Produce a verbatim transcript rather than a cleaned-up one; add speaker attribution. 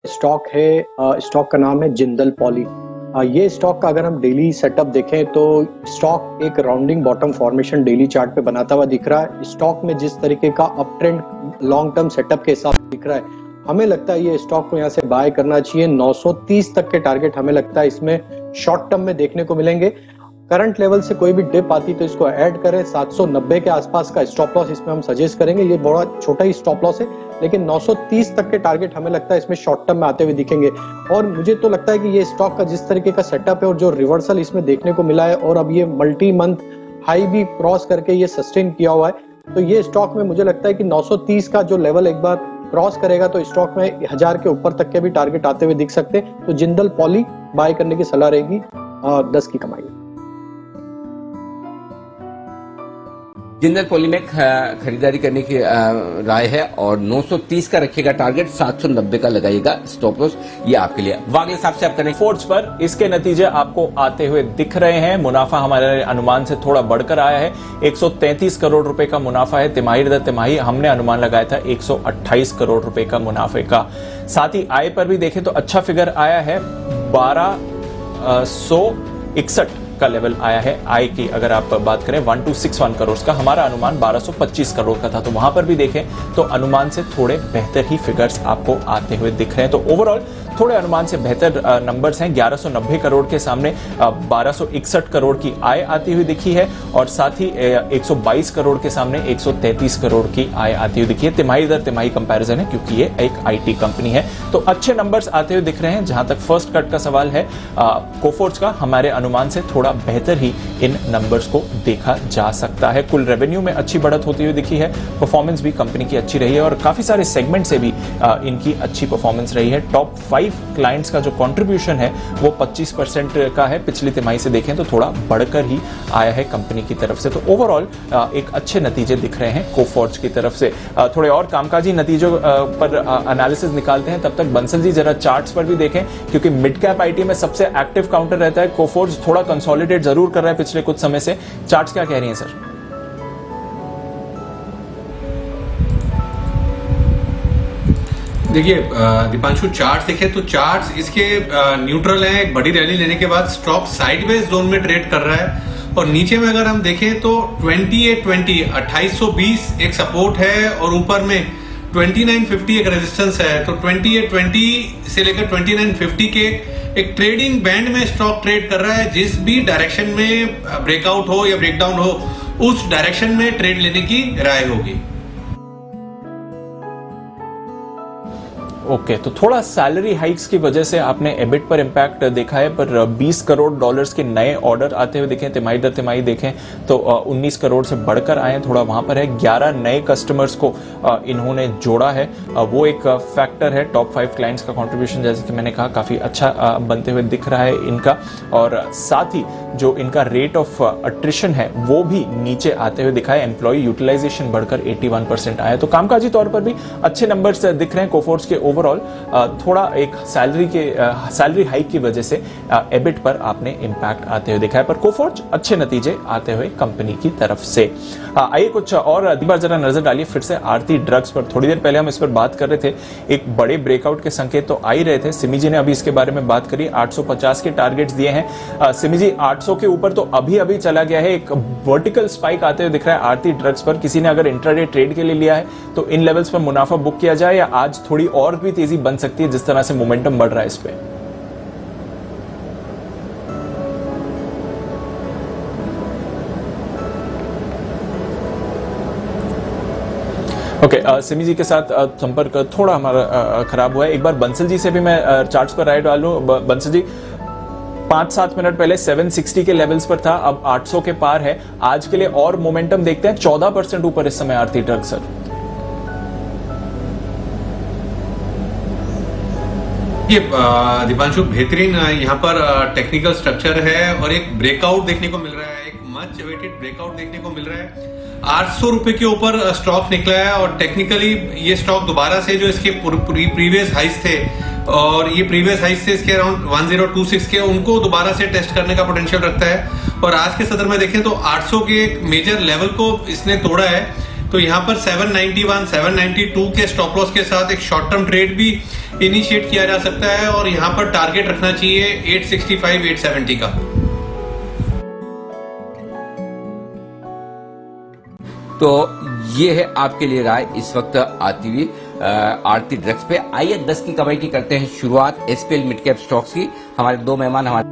Speaker 1: Stock है, stock का नाम है जिंदल पॉली। ये स्टॉक का अगर हम डेली सेटअप देखें तो स्टॉक एक rounding bottom formation daily chart पे बनाता हुआ दिख रहा है। स्टॉक में जिस तरीके का up trend long term setup के हिसाब से दिख रहा है, हमें लगता है ये स्टॉक को यहाँ से बाय करना चाहिए। नौ सौ तीस तक के टारगेट हमें लगता है इसमें शॉर्ट टर्म में देखने को मिलेंगे। करंट लेवल से कोई भी डिप आती तो इसको ऐड करें। सात सौ नब्बे के आसपास का स्टॉप लॉस इसमें हम सजेस्ट करेंगे। ये बड़ा छोटा ही स्टॉप लॉस है, लेकिन नौ सौ तीस तक के टारगेट हमें लगता है इसमें शॉर्ट टर्म में आते हुए दिखेंगे। और मुझे तो लगता है कि ये स्टॉक का जिस तरीके का सेटअप है और जो रिवर्सल इसमें देखने को मिला है, और अब ये मल्टी मंथ हाई भी क्रॉस करके ये सस्टेन किया हुआ है, तो ये स्टॉक में मुझे लगता है कि नौ सौ तीस का जो लेवल एक बार क्रॉस करेगा तो स्टॉक में हजार के ऊपर तक के भी टारगेट आते हुए दिख सकते हैं। तो जिंदल पॉली बाय करने की सलाह रहेगी, दस की कमाई।
Speaker 2: जिंदल पॉली में खरीदारी करने की राय है और नौ सौ तीस का रखिएगा टारगेट, सात सौ नब्बे का लगाइएगा स्टॉप लॉस। ये आपके लिए वागले साहब से आप करें
Speaker 3: फोर्ज पर इसके नतीजे आपको आते हुए दिख रहे हैं। मुनाफा हमारे अनुमान से थोड़ा बढ़कर आया है। एक सौ तैंतीस करोड़ रुपए का मुनाफा है तिमाही दर तिमाही। हमने अनुमान लगाया था एक सौ अट्ठाईस करोड़ रुपए का मुनाफे का। साथ ही आय पर भी देखें तो अच्छा फिगर आया है, बारह सौ इकसठ का लेवल आया है आय की। अगर आप बात करें बारह सौ इकसठ करोड़ का, हमारा अनुमान बारह सौ पच्चीस करोड़ का था, तो वहां पर भी देखें तो अनुमान से थोड़े बेहतर ही फिगर्स आपको आते हुए दिख रहे हैं। तो ओवरऑल थोड़े अनुमान से बेहतर नंबर्स हैं। ग्यारह सौ नब्बे करोड़ के सामने बारह सौ इकसठ करोड़ की आय आती हुई दिखी है, और साथ ही एक सौ बाईस करोड़ के सामने एक सौ तैंतीस करोड़ की आय आती हुई दिखी है। तिमाही दर तिमाही कंपैरिजन है क्योंकि ये एक आईटी कंपनी है, तो अच्छे नंबर्स आते हुए दिख रहे हैं। जहां तक फर्स्ट कट का सवाल है कोफोर्ज का, हमारे अनुमान से थोड़ा बेहतर ही इन नंबर्स को देखा जा सकता है। कुल रेवेन्यू में अच्छी बढ़त होती हुई दिखी है, परफॉर्मेंस भी कंपनी की अच्छी रही है, और काफी सारे सेगमेंट से भी इनकी अच्छी परफॉर्मेंस रही है। टॉप फाइव क्लाइंट्स का जो कंट्रीब्यूशन है वो पच्चीस परसेंट का है। पिछली तिमाही से देखें तो थोड़ा बढ़कर ही आया है कंपनी की तरफ से। तो ओवरऑल एक अच्छे नतीजे दिख रहे हैं कोफोर्ज की तरफ से। थोड़े और कामकाजी नतीजों पर एनालिसिस निकालते हैं, तब तक बंसल जी जरा चार्ट्स पर भी देखें, क्योंकि मिड कैप आईटी में सबसे एक्टिव काउंटर रहता है। कोफोर्ज थोड़ा कंसोलिडेट जरूर कर रहा है पिछले कुछ समय से। चार्ट्स क्या कह रही हैं सर?
Speaker 4: देखिए दीपांशु, चार्ट्स देखें तो चार्ट्स इसके न्यूट्रल हैं। एक बड़ी रैली लेने के बाद स्टॉक साइडवेज जोन में ट्रेड कर रहा है, और नीचे में अगर हम देखें तो अट्ठाईस सौ बीस एक सपोर्ट है, और ऊपर में उनतीस सौ पचास एक रेजिस्टेंस है। तो अट्ठाईस सौ बीस से लेकर उनतीस सौ पचास के एक ट्रेडिंग बैंड में स्टॉक ट्रेड कर रहा है। जिस भी डायरेक्शन में ब्रेकआउट हो या ब्रेकडाउन हो, उस डायरेक्शन में ट्रेड लेने की राय होगी।
Speaker 3: ओके okay, तो थोड़ा सैलरी हाइक्स की वजह से आपने एबिट पर इम्पैक्ट देखा है, पर बीस करोड़ डॉलर्स के नए ऑर्डर आते हुए देखें, तिमाही दर तिमाही देखें तो उन्नीस करोड़ से बढ़कर आए, थोड़ा वहां पर है। ग्यारह नए कस्टमर्स को इन्होंने जोड़ा है, वो एक फैक्टर है। टॉप फाइव क्लाइंट्स का कंट्रीब्यूशन जैसे कि मैंने कहा काफी अच्छा बनते हुए दिख रहा है इनका, और साथ ही जो इनका रेट ऑफ अट्रिशन है वो भी नीचे आते हुए दिखा है। एम्प्लॉय यूटिलाइजेशन बढ़कर इक्यासी परसेंट आया, तो कामकाजी तौर पर भी अच्छे नंबर्स दिख रहे हैं कोफोर्ज के। ओवरऑल थोड़ा एक सैलरी के सैलरी हाइक की वजह से एबिट पर आपने इंपैक्ट आते हुए दिखा है, पर कोफोर्ज अच्छे नतीजे आते हुए कंपनी की तरफ से। आइए कुछ और एक बार जरा नजर डालिए फिर से आरती ड्रग्स पर। थोड़ी देर पहले हम इस पर बात कर रहे थे, एक बड़े ब्रेकआउट के संकेत तो आ ही रहे थे। सिमी जी ने अभी इसके बारे में बात करी, आठ सौ पचास के टारगेट्स दिए हैं। सिमी जी, आठ सौ के ऊपर तो अभी अभी चला गया है, एक वर्टिकल स्पाइक आते हुए दिख रहा है आरती ड्रग्स पर। किसी ने अगर इंट्राडे ट्रेड के लिए लिया है तो इन लेवल्स पर मुनाफा बुक किया जाए, या आज थोड़ी और भी तेजी बन सकती है जिस तरह से मोमेंटम बढ़ रहा है इस पे? ओके okay, सिमी जी के साथ संपर्क थोड़ा हमारा खराब हुआ है। एक बार बंसल जी से भी मैं चार्ट्स पर राय डालूं। बंसल जी, पांच सात मिनट पहले सात सौ साठ के लेवल्स पर था, अब आठ सौ के पार है। आज के लिए और मोमेंटम देखते हैं, चौदह परसेंट ऊपर इस समय आरती ड्रग सर।
Speaker 4: ये दीपांशु बेहतरीन यहाँ पर टेक्निकल स्ट्रक्चर है, और एक ब्रेकआउट देखने को मिल रहा है, एक मच अवेटेड ब्रेकआउट देखने को मिल रहा है। आठ सौ रुपए के ऊपर स्टॉक निकला है, और टेक्निकली ये स्टॉक दोबारा से जो इसके प्रीवियस हाइस थे, और ये प्रीवियस हाइस से इसके अराउंड एक हज़ार छब्बीस के, उनको दोबारा से टेस्ट करने का पोटेंशियल रखता है। और आज के सदर में देखें तो आठ सौ के एक मेजर लेवल को इसने तोड़ा है, तो यहाँ पर सात सौ इक्यानवे, सात सौ बानवे के स्टॉप लॉस के साथ एक शॉर्ट टर्म ट्रेड भी इनिशिएट किया जा सकता है और यहाँ पर टारगेट रखना चाहिए eight sixty five eight seventy का।
Speaker 2: तो ये है आपके लिए राय इस वक्त आती हुई आरती ड्रग्स पे। आइए दस की कमाई की करते हैं शुरुआत एसपीएल मिड कैप स्टॉक्स की। हमारे दो मेहमान हमारे